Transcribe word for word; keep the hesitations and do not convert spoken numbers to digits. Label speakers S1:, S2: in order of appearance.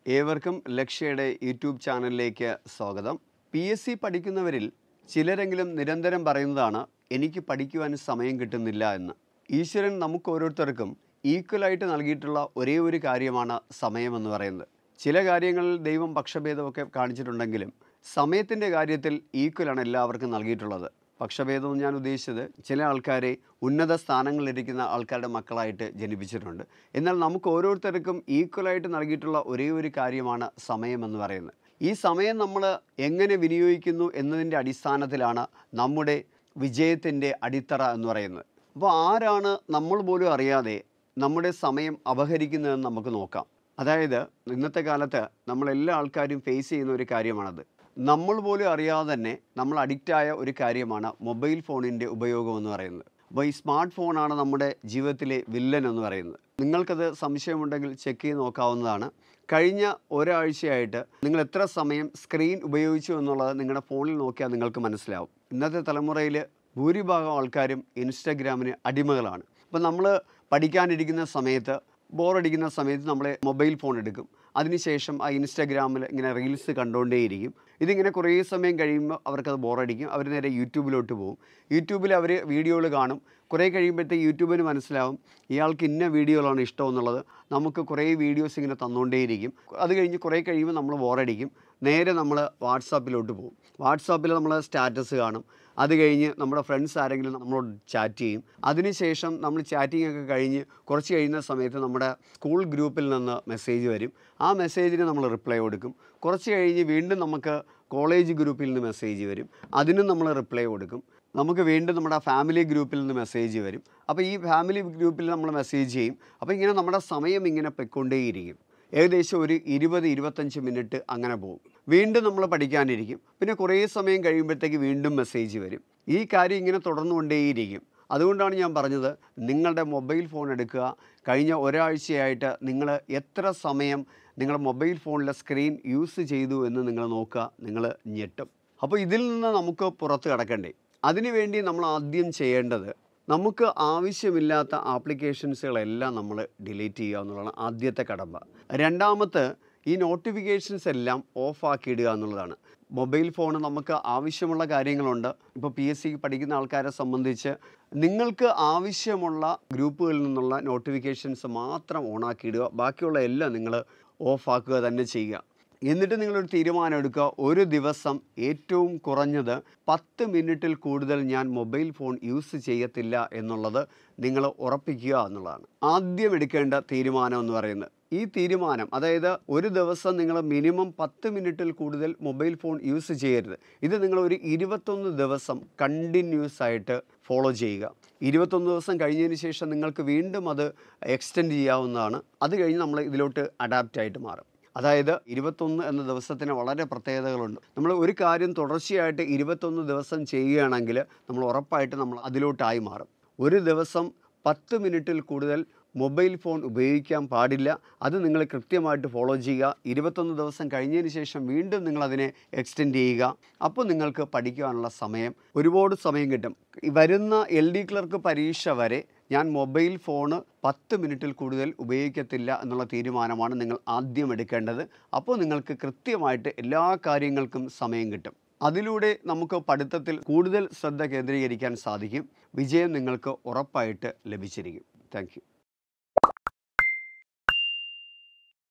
S1: ഏവർക്കും ലക്ഷ്യയുടെ യൂട്യൂബ് ചാനലിലേക്ക് സ്വാഗതം. പി എസ് സി പഠിക്കുന്നവരിൽ ചിലരെങ്കിലും നിരന്തരം പറയുന്നതാണ് എനിക്ക് പഠിക്കുവാൻ സമയം കിട്ടുന്നില്ല എന്ന്. ഈശ്വരൻ നമുക്ക് ഓരോരുത്തർക്കും ഈക്വലായിട്ട് നൽകിയിട്ടുള്ള ഒരേ ഒരു കാര്യമാണ് സമയമെന്ന് പറയുന്നത്. ചില കാര്യങ്ങളിൽ ദൈവം പക്ഷഭേദമൊക്കെ കാണിച്ചിട്ടുണ്ടെങ്കിലും സമയത്തിൻ്റെ കാര്യത്തിൽ ഈക്വലാണ് എല്ലാവർക്കും നൽകിയിട്ടുള്ളത്. പക്ഷഭേദം ഞാൻ ഉദ്ദേശിച്ചത് ചില ആൾക്കാരെ ഉന്നത സ്ഥാനങ്ങളിലിരിക്കുന്ന ആൾക്കാരുടെ മക്കളായിട്ട് ജനിപ്പിച്ചിട്ടുണ്ട്. എന്നാൽ നമുക്ക് ഓരോരുത്തർക്കും ഈക്വലായിട്ട് നൽകിയിട്ടുള്ള ഒരേ ഒരു കാര്യമാണ് സമയമെന്ന് പറയുന്നത്. ഈ സമയം നമ്മൾ എങ്ങനെ വിനിയോഗിക്കുന്നു എന്നതിൻ്റെ അടിസ്ഥാനത്തിലാണ് നമ്മുടെ വിജയത്തിൻ്റെ അടിത്തറ എന്ന് പറയുന്നത്. അപ്പോൾ ആരാണ് നമ്മൾ പോലും അറിയാതെ നമ്മുടെ സമയം അപഹരിക്കുന്നതെന്ന് നമുക്ക് നോക്കാം. അതായത് ഇന്നത്തെ കാലത്ത് നമ്മളെല്ലാ ആൾക്കാരും ഫേസ് ചെയ്യുന്ന ഒരു കാര്യമാണത്. നമ്മൾ പോലും അറിയാതെ തന്നെ നമ്മൾ അഡിക്റ്റായ ഒരു കാര്യമാണ് മൊബൈൽ ഫോണിൻ്റെ ഉപയോഗം എന്ന് പറയുന്നത്. അപ്പോൾ ഈ സ്മാർട്ട് ഫോണാണ് നമ്മുടെ ജീവിതത്തിലെ വില്ലൻ എന്ന് പറയുന്നത്. നിങ്ങൾക്കത് സംശയമുണ്ടെങ്കിൽ ചെക്ക് ചെയ്ത് നോക്കാവുന്നതാണ്. കഴിഞ്ഞ ഒരാഴ്ചയായിട്ട് നിങ്ങൾ എത്ര സമയം സ്ക്രീൻ ഉപയോഗിച്ചു എന്നുള്ളത് നിങ്ങളുടെ ഫോണിൽ നോക്കിയാൽ നിങ്ങൾക്ക് മനസ്സിലാവും. ഇന്നത്തെ തലമുറയിൽ ഭൂരിഭാഗം ആൾക്കാരും ഇൻസ്റ്റഗ്രാമിന് അടിമകളാണ്. അപ്പോൾ നമ്മൾ പഠിക്കാനിരിക്കുന്ന സമയത്ത് ബോറടിക്കുന്ന സമയത്ത് നമ്മൾ മൊബൈൽ ഫോൺ എടുക്കും. അതിനുശേഷം ആ ഇൻസ്റ്റാഗ്രാമിൽ ഇങ്ങനെ റീൽസ് കണ്ടുകൊണ്ടേയിരിക്കും. ഇതിങ്ങനെ കുറേ സമയം കഴിയുമ്പോൾ അവർക്കത് ബോറടിക്കും. അവർ നേരെ യൂട്യൂബിലോട്ട് പോകും. യൂട്യൂബിൽ അവർ വീഡിയോകൾ കാണും. കുറേ കഴിയുമ്പോഴത്തേക്ക് യൂട്യൂബിന് മനസ്സിലാവും ഇയാൾക്ക് ഇന്ന വീഡിയോകളാണ് ഇഷ്ടം എന്നുള്ളത്. നമുക്ക് കുറേ വീഡിയോസ് ഇങ്ങനെ തന്നുകൊണ്ടേയിരിക്കും. അത് കഴിഞ്ഞ് കുറേ കഴിയുമ്പോൾ നമ്മൾ ബോറടിക്കും. നേരെ നമ്മൾ വാട്സാപ്പിലോട്ട് പോകും. വാട്സാപ്പിൽ നമ്മൾ സ്റ്റാറ്റസ് കാണും. അത് കഴിഞ്ഞ് നമ്മുടെ ഫ്രണ്ട്സ് ആരെങ്കിലും നമ്മളോട് ചാറ്റ് ചെയ്യും. അതിനുശേഷം നമ്മൾ ചാറ്റിംഗ് ഒക്കെ കഴിഞ്ഞ് കുറച്ച് കഴിയുന്ന സമയത്ത് നമ്മുടെ സ്കൂൾ ഗ്രൂപ്പിൽ നിന്ന് മെസ്സേജ് വരും. ആ മെസ്സേജിന് നമ്മൾ റിപ്ലൈ കൊടുക്കും. കുറച്ച് കഴിഞ്ഞ് വീണ്ടും നമുക്ക് കോളേജ് ഗ്രൂപ്പിൽ നിന്ന് മെസ്സേജ് വരും. അതിനും നമ്മൾ റിപ്ലൈ കൊടുക്കും. നമുക്ക് വീണ്ടും നമ്മുടെ ഫാമിലി ഗ്രൂപ്പിൽ നിന്ന് മെസ്സേജ് വരും. അപ്പോൾ ഈ ഫാമിലി ഗ്രൂപ്പിൽ നമ്മൾ മെസ്സേജ് ചെയ്യും. അപ്പോൾ ഇങ്ങനെ നമ്മുടെ സമയം ഇങ്ങനെ പൊയ്ക്കൊണ്ടേയിരിക്കും. ഏകദേശം ഒരു ഇരുപത് ഇരുപത്തഞ്ച് മിനിറ്റ് അങ്ങനെ പോകും. വീണ്ടും നമ്മൾ പഠിക്കാനിരിക്കും. പിന്നെ കുറേ സമയം കഴിയുമ്പോഴത്തേക്ക് വീണ്ടും മെസ്സേജ് വരും. ഈ കാര്യം ഇങ്ങനെ തുടർന്നുകൊണ്ടേയിരിക്കും. അതുകൊണ്ടാണ് ഞാൻ പറഞ്ഞത് നിങ്ങളുടെ മൊബൈൽ ഫോൺ എടുക്കുക. കഴിഞ്ഞ ഒരാഴ്ചയായിട്ട് നിങ്ങൾ എത്ര സമയം നിങ്ങളുടെ മൊബൈൽ ഫോണിലെ സ്ക്രീൻ യൂസ് ചെയ്തു എന്ന് നിങ്ങൾ നോക്കുക. നിങ്ങൾ ഞെട്ടും. അപ്പോൾ ഇതിൽ നിന്ന് നമുക്ക് പുറത്ത് കടക്കണ്ടേ? അതിനുവേണ്ടി നമ്മൾ ആദ്യം ചെയ്യേണ്ടത് നമുക്ക് ആവശ്യമില്ലാത്ത ആപ്ലിക്കേഷൻസുകളെല്ലാം നമ്മൾ ഡിലീറ്റ് ചെയ്യുക എന്നുള്ളതാണ് ആദ്യത്തെ കടമ്പ. രണ്ടാമത്തെ ഈ നോട്ടിഫിക്കേഷൻസ് എല്ലാം ഓഫാക്കിയിടുക എന്നുള്ളതാണ്. മൊബൈൽ ഫോൺ നമുക്ക് ആവശ്യമുള്ള കാര്യങ്ങളുണ്ട്. ഇപ്പോൾ പി എസ് സി പഠിക്കുന്ന ആൾക്കാരെ സംബന്ധിച്ച് നിങ്ങൾക്ക് ആവശ്യമുള്ള ഗ്രൂപ്പുകളിൽ നിന്നുള്ള നോട്ടിഫിക്കേഷൻസ് മാത്രം ഓണാക്കിയിടുക. ബാക്കിയുള്ള എല്ലാം നിങ്ങൾ ഓഫാക്കുക തന്നെ ചെയ്യുക. എന്നിട്ട് നിങ്ങളൊരു തീരുമാനം എടുക്കുക. ഒരു ദിവസം ഏറ്റവും കുറഞ്ഞത് പത്ത് മിനിറ്റിൽ കൂടുതൽ ഞാൻ മൊബൈൽ ഫോൺ യൂസ് ചെയ്യത്തില്ല എന്നുള്ളത് നിങ്ങൾ ഉറപ്പിക്കുക എന്നുള്ളതാണ് ആദ്യം എടുക്കേണ്ട തീരുമാനം എന്ന് പറയുന്നത്. ഈ തീരുമാനം അതായത് ഒരു ദിവസം നിങ്ങൾ മിനിമം പത്ത് മിനിറ്റിൽ കൂടുതൽ മൊബൈൽ ഫോൺ യൂസ് ചെയ്യരുത്. ഇത് നിങ്ങളൊരു ഇരുപത്തൊന്ന് ദിവസം കണ്ടിന്യൂസ് ആയിട്ട് ഫോളോ ചെയ്യുക. ഇരുപത്തൊന്ന് ദിവസം കഴിഞ്ഞതിന് ശേഷം നിങ്ങൾക്ക് വീണ്ടും അത് എക്സ്റ്റെൻഡ് ചെയ്യാവുന്നതാണ്. അത് കഴിഞ്ഞ് നമ്മൾ ഇതിലോട്ട് അഡാപ്റ്റ് ആയിട്ട് മാറും. അതായത് ഇരുപത്തൊന്ന് എന്ന ദിവസത്തിന് വളരെ പ്രത്യേകതകളുണ്ട്. നമ്മൾ ഒരു കാര്യം തുടർച്ചയായിട്ട് ഇരുപത്തൊന്ന് ദിവസം ചെയ്യുകയാണെങ്കിൽ നമ്മൾ ഉറപ്പായിട്ട് നമ്മൾ അതിലോട്ടായി മാറും. ഒരു ദിവസം പത്ത് മിനിറ്റിൽ കൂടുതൽ മൊബൈൽ ഫോൺ ഉപയോഗിക്കാൻ പാടില്ല. അത് നിങ്ങൾ കൃത്യമായിട്ട് ഫോളോ ചെയ്യുക. ഇരുപത്തൊന്ന് ദിവസം കഴിഞ്ഞതിന് ശേഷം വീണ്ടും നിങ്ങളതിനെ എക്സ്റ്റെൻഡ് ചെയ്യുക. അപ്പോൾ നിങ്ങൾക്ക് പഠിക്കാനുള്ള സമയം ഒരുപാട് സമയം കിട്ടും. വരുന്ന എൽ ഡി ക്ലർക്ക് പരീക്ഷ വരെ ഞാൻ മൊബൈൽ ഫോണ് പത്ത് മിനിറ്റിൽ കൂടുതൽ ഉപയോഗിക്കത്തില്ല എന്നുള്ള തീരുമാനമാണ് നിങ്ങൾ ആദ്യം എടുക്കേണ്ടത്. അപ്പോൾ നിങ്ങൾക്ക് കൃത്യമായിട്ട് എല്ലാ കാര്യങ്ങൾക്കും സമയം കിട്ടും. അതിലൂടെ നമുക്ക് പഠിത്തത്തിൽ കൂടുതൽ ശ്രദ്ധ കേന്ദ്രീകരിക്കാൻ സാധിക്കും. വിജയം നിങ്ങൾക്ക് ഉറപ്പായിട്ട് ലഭിച്ചിരിക്കും. Thank you.